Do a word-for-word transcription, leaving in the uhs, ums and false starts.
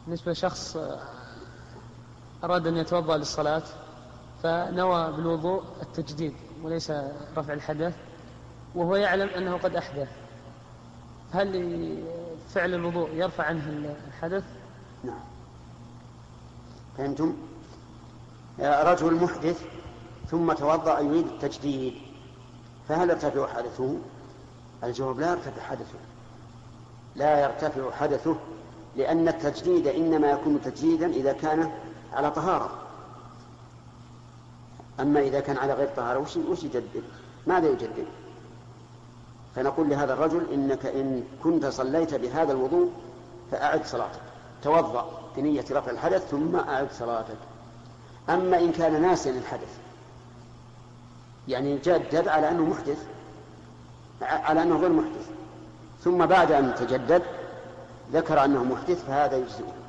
بالنسبة لشخص أراد أن يتوضأ للصلاة فنوى بالوضوء التجديد وليس رفع الحدث، وهو يعلم أنه قد أحدث، هل فعل الوضوء يرفع عنه الحدث؟ نعم. فهمتم؟ رجل محدث ثم توضأ يريد التجديد، فهل يرتفع حدثه؟ الجواب لا يرتفع حدثه، لا يرتفع حدثه، لأن التجديد إنما يكون تجديدا إذا كان على طهارة. أما إذا كان على غير طهارة وش يجدد؟ ماذا يجدد؟ فنقول لهذا الرجل إنك إن كنت صليت بهذا الوضوء فأعد صلاتك، توضأ بنية رفع الحدث ثم أعد صلاتك. أما إن كان ناسيا الحدث، يعني جدد على أنه محدث، على أنه غير محدث، ثم بعد أن تجدد ذكر أنه محدث، فهذا يجزئه.